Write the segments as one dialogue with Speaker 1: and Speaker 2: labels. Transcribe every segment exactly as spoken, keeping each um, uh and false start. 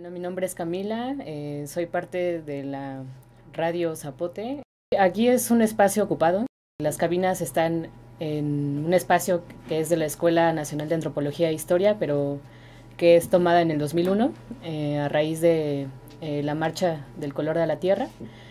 Speaker 1: Bueno, mi nombre es Camila, eh, soy parte de la Radio Zapote. Aquí es un espacio ocupado. Las cabinas están en un espacio que es de la Escuela Nacional de Antropología e Historia, pero que es tomada en el dos mil uno eh, a raíz de eh, la Marcha del Color de la Tierra.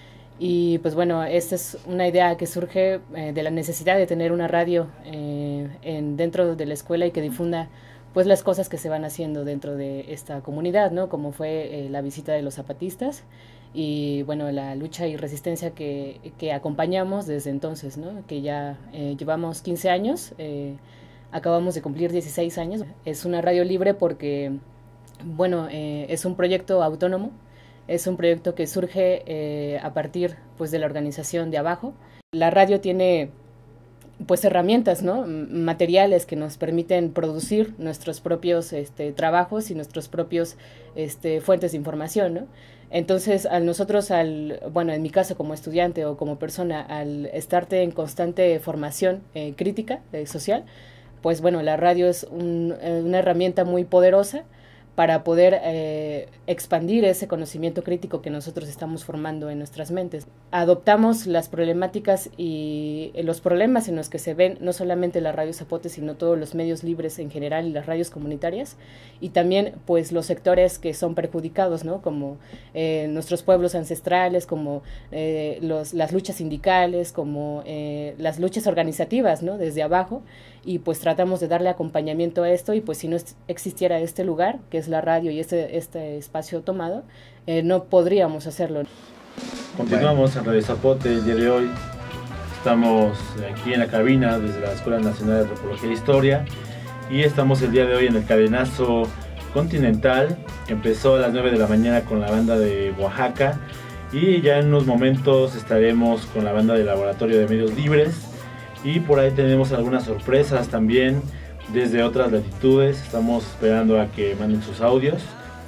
Speaker 1: Y pues bueno, esta es una idea que surge eh, de la necesidad de tener una radio eh, en, dentro de la escuela y que difunda pues las cosas que se van haciendo dentro de esta comunidad, ¿no? Como fue eh, la visita de los zapatistas y bueno, la lucha y resistencia que, que acompañamos desde entonces, ¿no? Que ya eh, llevamos quince años, eh, acabamos de cumplir dieciséis años. Es una radio libre porque, bueno, eh, es un proyecto autónomo. Es un proyecto que surge eh, a partir pues, de la organización de abajo. La radio tiene pues herramientas, ¿no? Materiales que nos permiten producir nuestros propios este, trabajos y nuestros propios este, fuentes de información, ¿no? Entonces, a nosotros, al, bueno, en mi caso como estudiante o como persona, al estarte en constante formación eh, crítica, eh, social, pues bueno, la radio es un, una herramienta muy poderosa para poder eh, expandir ese conocimiento crítico que nosotros estamos formando en nuestras mentes. Adoptamos las problemáticas y los problemas en los que se ven no solamente la Radio Zapote, sino todos los medios libres en general y las radios comunitarias, y también pues los sectores que son perjudicados, ¿no? Como eh, nuestros pueblos ancestrales, como eh, los, las luchas sindicales, como eh, las luchas organizativas, ¿no? Desde abajo, y pues tratamos de darle acompañamiento a esto, y pues si no existiera este lugar, que es la radio y este, este espacio tomado, eh, no podríamos hacerlo.
Speaker 2: Continuamos en Radio Zapote el día de hoy. Estamos aquí en la cabina desde la Escuela Nacional de Antropología e Historia y estamos el día de hoy en el cadenazo continental. Empezó a las nueve de la mañana con la banda de Oaxaca y ya en unos momentos estaremos con la banda de Laboratorio de Medios Libres, y por ahí tenemos algunas sorpresas también desde otras latitudes. Estamos esperando a que manden sus audios.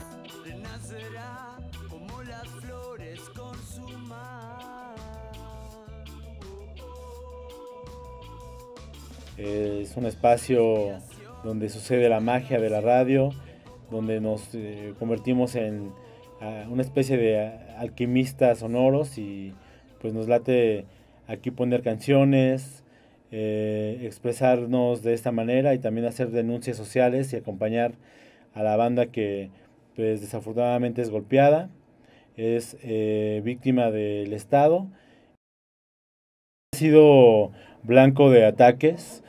Speaker 2: Es un espacio donde sucede la magia de la radio, donde nos eh, convertimos en uh, una especie de alquimistas sonoros, y pues nos late aquí poner canciones, eh, expresarnos de esta manera y también hacer denuncias sociales y acompañar a la banda que pues desafortunadamente es golpeada, es eh, víctima del Estado. Ha sido blanco de ataques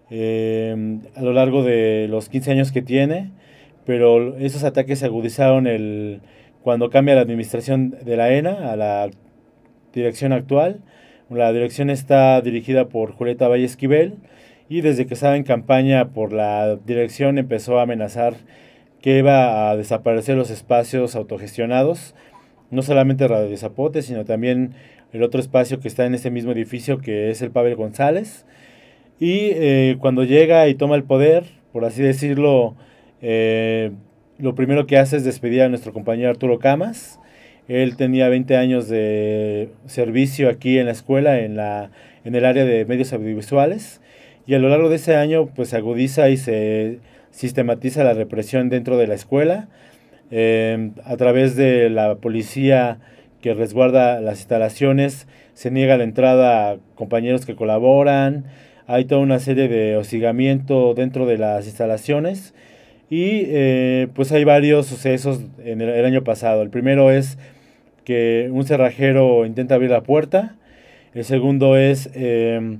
Speaker 2: eh, a lo largo de los quince años que tiene, pero esos ataques se agudizaron el, cuando cambia la administración de la ENA a la dirección actual. La dirección está dirigida por Julieta Valle Esquivel, y desde que estaba en campaña por la dirección empezó a amenazar que iba a desaparecer los espacios autogestionados, no solamente Radio Zapote, sino también el otro espacio que está en ese mismo edificio, que es el Pavel González. Y eh, cuando llega y toma el poder, por así decirlo, eh, lo primero que hace es despedir a nuestro compañero Arturo Camas. Él tenía veinte años de servicio aquí en la escuela, en, la, en el área de medios audiovisuales, y a lo largo de ese año pues se agudiza y se sistematiza la represión dentro de la escuela, eh, a través de la policía que resguarda las instalaciones. Se niega la entrada a compañeros que colaboran, hay toda una serie de hostigamiento dentro de las instalaciones, y eh, pues hay varios sucesos en el, el año pasado. El primero es que un cerrajero intenta abrir la puerta. El segundo es eh,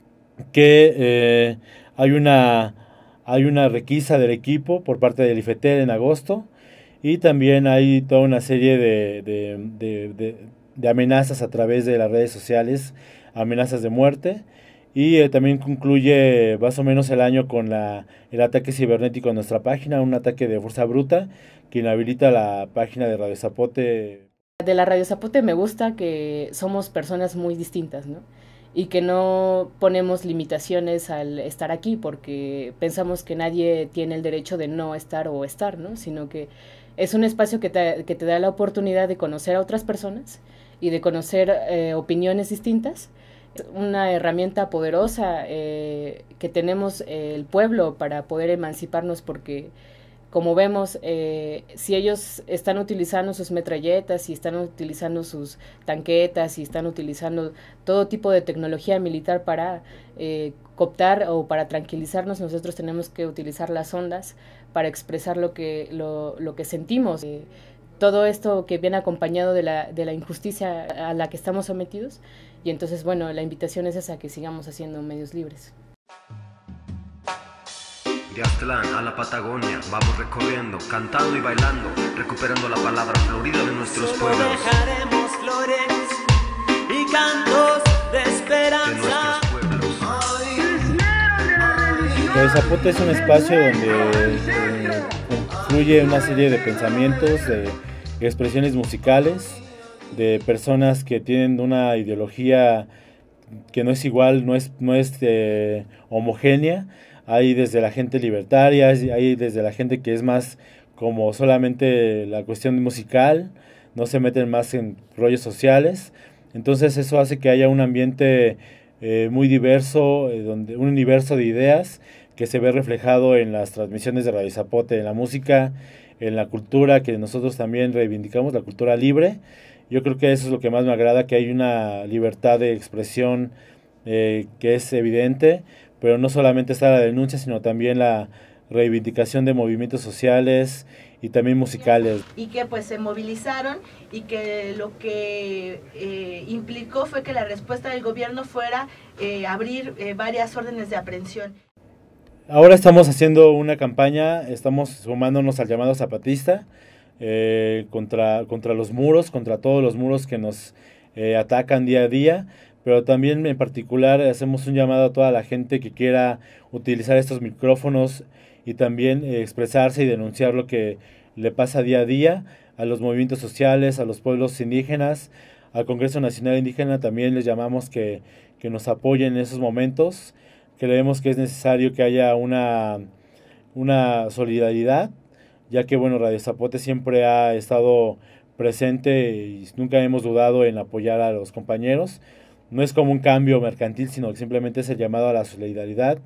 Speaker 2: que eh, hay una hay una requisa del equipo por parte del IFETEL en agosto, y también hay toda una serie de, de, de, de, de amenazas a través de las redes sociales, amenazas de muerte. Y eh, también concluye más o menos el año con la, el ataque cibernético a nuestra página, un ataque de fuerza bruta que inhabilita la página de Radio Zapote.
Speaker 1: De la Radio Zapote me gusta que somos personas muy distintas, ¿no? Y que no ponemos limitaciones al estar aquí, porque pensamos que nadie tiene el derecho de no estar o estar, ¿no? Sino que es un espacio que te, que te da la oportunidad de conocer a otras personas y de conocer eh, opiniones distintas. Una herramienta poderosa eh, que tenemos eh, el pueblo para poder emanciparnos, porque como vemos, eh, si ellos están utilizando sus metralletas, si están utilizando sus tanquetas, si están utilizando todo tipo de tecnología militar para eh, cooptar o para tranquilizarnos, nosotros tenemos que utilizar las ondas para expresar lo que, lo, lo que sentimos. Eh, todo esto que viene acompañado de la, de la injusticia a la que estamos sometidos, y entonces, bueno, la invitación es esa, que sigamos haciendo medios libres.
Speaker 3: De Aztlán a la Patagonia, vamos recorriendo, cantando y bailando, recuperando la palabra florida de nuestros
Speaker 4: Solo
Speaker 3: pueblos.
Speaker 4: dejaremos flores y cantos de esperanza.
Speaker 3: De nuestros pueblos.
Speaker 2: Radio Zapote es un espacio donde eh, confluye una serie de pensamientos, de expresiones musicales, de personas que tienen una ideología que no es igual, no es, no es eh, homogénea. Hay desde la gente libertaria, hay desde la gente que es más como solamente la cuestión musical, no se meten más en rollos sociales. Entonces eso hace que haya un ambiente eh, muy diverso, eh, donde un universo de ideas que se ve reflejado en las transmisiones de Radio Zapote, en la música, en la cultura que nosotros también reivindicamos, la cultura libre. Yo creo que eso es lo que más me agrada, que hay una libertad de expresión eh, que es evidente, pero no solamente está la denuncia, sino también la reivindicación de movimientos sociales y también musicales.
Speaker 5: Y que pues se movilizaron y que lo que eh, implicó fue que la respuesta del gobierno fuera eh, abrir eh, varias órdenes de aprehensión.
Speaker 2: Ahora estamos haciendo una campaña, estamos sumándonos al llamado zapatista eh, contra, contra los muros, contra todos los muros que nos eh, atacan día a día. Pero también en particular hacemos un llamado a toda la gente que quiera utilizar estos micrófonos y también eh, expresarse y denunciar lo que le pasa día a día a los movimientos sociales, a los pueblos indígenas, al Congreso Nacional Indígena. También les llamamos que, que nos apoyen en esos momentos. Creemos que es necesario que haya una, una solidaridad, ya que bueno, Radio Zapote siempre ha estado presente y nunca hemos dudado en apoyar a los compañeros. No es como un cambio mercantil, sino que simplemente es el llamado a la solidaridad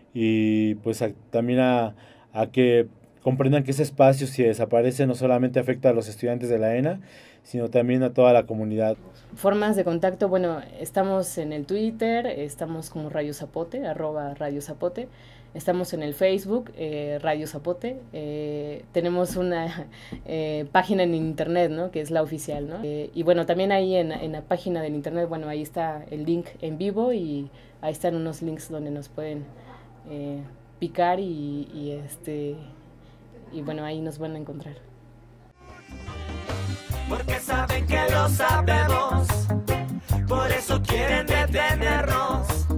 Speaker 2: y pues a, también a, a que comprendan que ese espacio, si desaparece, no solamente afecta a los estudiantes de la ENA, sino también a toda la comunidad.
Speaker 1: Formas de contacto, bueno, estamos en el Twitter, estamos como Radio Zapote, arroba Radio Zapote. Estamos en el Facebook, eh, Radio Zapote. Eh, tenemos una eh, página en internet, ¿no? Que es la oficial, ¿no? Eh, y bueno, también ahí en, en la página del internet, bueno, ahí está el link en vivo y ahí están unos links donde nos pueden eh, picar y, y este y bueno, ahí nos van a encontrar.
Speaker 4: Porque saben que lo sabemos, por eso quieren detenernos.